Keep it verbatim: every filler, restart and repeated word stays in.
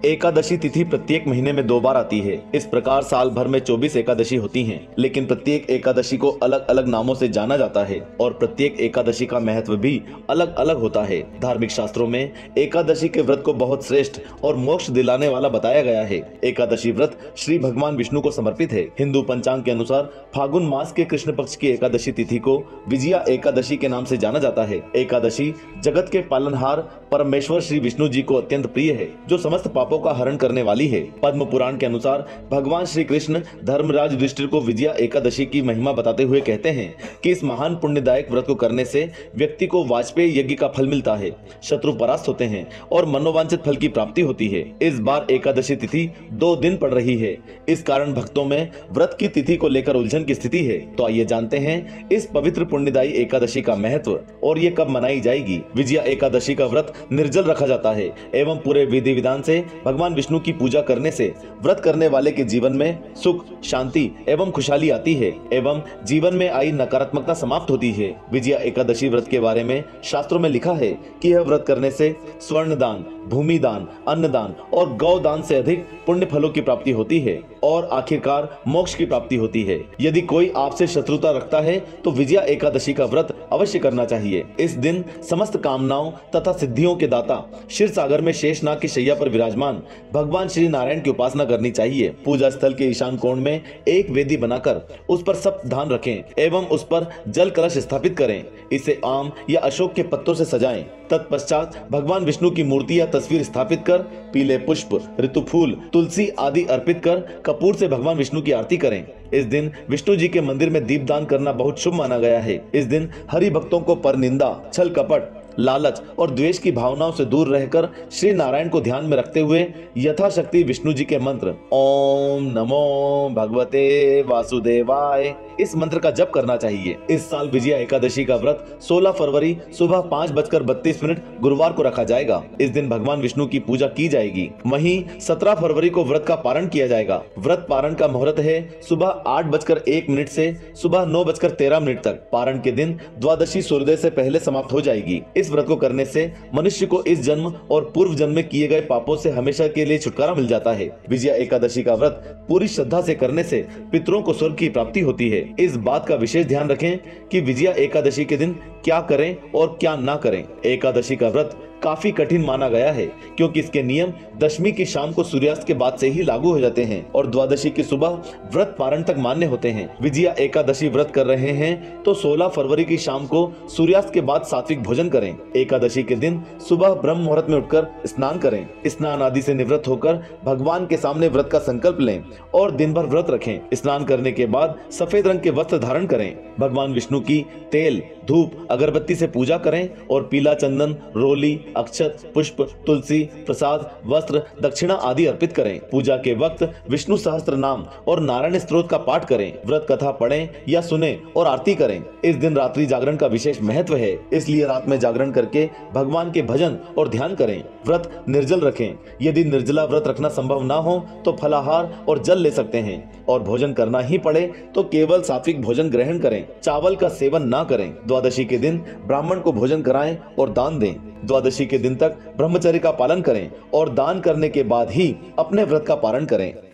एकादशी तिथि प्रत्येक महीने में दो बार आती है। इस प्रकार साल भर में चौबीस एकादशी होती हैं, लेकिन प्रत्येक एकादशी को अलग अलग नामों से जाना जाता है और प्रत्येक एकादशी का महत्व भी अलग अलग होता है। धार्मिक शास्त्रों में एकादशी के व्रत को बहुत श्रेष्ठ और मोक्ष दिलाने वाला बताया गया है। एकादशी व्रत श्री भगवान विष्णु को समर्पित है। हिंदू पंचांग के अनुसार फागुन मास के कृष्ण पक्ष की एकादशी तिथि को विजया एकादशी के नाम से जाना जाता है। एकादशी जगत के पालनहार परमेश्वर श्री विष्णु जी को अत्यंत प्रिय है, जो समस्त पापों का हरण करने वाली है। पद्म पुराण के अनुसार भगवान श्री कृष्ण धर्मराज युधिष्ठिर को विजया एकादशी की महिमा बताते हुए कहते हैं कि इस महान पुण्यदायक व्रत को करने से व्यक्ति को वाजपेयी यज्ञ का फल मिलता है, शत्रु परास्त होते हैं और मनोवांछित फल की प्राप्ति होती है। इस बार एकादशी तिथि दो दिन पड़ रही है, इस कारण भक्तों में व्रत की तिथि को लेकर उलझन की स्थिति है। तो आइए जानते हैं इस पवित्र पुण्यदायी एकादशी का महत्व और ये कब मनाई जाएगी। विजया एकादशी का व्रत निर्जल रखा जाता है एवं पूरे विधि विधान से भगवान विष्णु की पूजा करने से व्रत करने वाले के जीवन में सुख, शांति एवं खुशहाली आती है एवं जीवन में आई नकारात्मकता समाप्त होती है। विजया एकादशी व्रत के बारे में शास्त्रों में लिखा है कि यह व्रत करने से स्वर्ण दान, भूमि दान, अन्न दान और गौ दान से अधिक पुण्य फलों की प्राप्ति होती है और आखिरकार मोक्ष की प्राप्ति होती है। यदि कोई आपसे शत्रुता रखता है तो विजया एकादशी का व्रत अवश्य करना चाहिए। इस दिन समस्त कामनाओं तथा सिद्धियों के दाता क्षीर सागर में शेषनाग की शैया पर विराजमान भगवान श्री नारायण की उपासना करनी चाहिए। पूजा स्थल के ईशान कोण में एक वेदी बनाकर उस पर सप्त धान रखें एवं उस पर जल कलश स्थापित करें। इसे आम या अशोक के पत्तों से सजाएं। तत्पश्चात भगवान विष्णु की मूर्ति या तस्वीर स्थापित कर पीले पुष्प, ऋतु फूल, तुलसी आदि अर्पित कर कपूर से भगवान विष्णु की आरती करें। इस दिन विष्णु जी के मंदिर में दीपदान करना बहुत शुभ माना गया है। इस दिन हरि भक्तों को परनिंदा, छल कपट, लालच और द्वेष की भावनाओं से दूर रहकर श्री नारायण को ध्यान में रखते हुए यथाशक्ति विष्णु जी के मंत्र ओम नमो भगवते वासुदेवाय इस मंत्र का जप करना चाहिए। इस साल विजया एकादशी का व्रत सोलह फरवरी सुबह पाँच बजकर बत्तीस मिनट गुरुवार को रखा जाएगा। इस दिन भगवान विष्णु की पूजा की जाएगी। वहीं सत्रह फरवरी को व्रत का पारण किया जाएगा। व्रत पारण का मुहूर्त है सुबह आठ बजकर एक मिनट से सुबह नौ बजकर तेरह मिनट तक। पारण के दिन द्वादशी सूर्योदय से पहले समाप्त हो जाएगी। इस व्रत को करने से मनुष्य को इस जन्म और पूर्व जन्म में किए गए पापों से हमेशा के लिए छुटकारा मिल जाता है। विजया एकादशी का व्रत पूरी श्रद्धा से करने से पितरों को स्वर्ग की प्राप्ति होती है। इस बात का विशेष ध्यान रखें कि विजया एकादशी के दिन क्या करें और क्या ना करें। एकादशी का व्रत काफी कठिन माना गया है क्योंकि इसके नियम दशमी की शाम को सूर्यास्त के बाद से ही लागू हो जाते हैं और द्वादशी की सुबह व्रत पारण तक मान्य होते हैं। विजया एकादशी व्रत कर रहे हैं तो सोलह फरवरी की शाम को सूर्यास्त के बाद सात्विक भोजन करें। एकादशी के दिन सुबह ब्रह्म मुहूर्त में उठकर स्नान करें। स्नान आदि से निवृत्त होकर भगवान के सामने व्रत का संकल्प लें और दिन भर व्रत रखें। स्नान करने के बाद सफेद रंग के वस्त्र धारण करें। भगवान विष्णु की तेल, धूप, अगरबत्ती से पूजा करें और पीला चंदन, रोली, अक्षत, पुष्प, तुलसी, प्रसाद, वस्त्र, दक्षिणा आदि अर्पित करें। पूजा के वक्त विष्णु सहस्त्र नाम और नारायण स्तोत्र का पाठ करें। व्रत कथा पढ़ें या सुने और आरती करें। इस दिन रात्रि जागरण का विशेष महत्व है, इसलिए रात में जागरण करके भगवान के भजन और ध्यान करें। व्रत निर्जल रखें। यदि निर्जला व्रत रखना संभव ना हो तो फलाहार और जल ले सकते हैं और भोजन करना ही पड़े तो केवल सात्विक भोजन ग्रहण करें। चावल का सेवन ना करें। द्वादशी के दिन ब्राह्मण को भोजन कराएं और दान दें। द्वादशी के दिन तक ब्रह्मचर्य का पालन करें और दान करने के बाद ही अपने व्रत का पारण करें।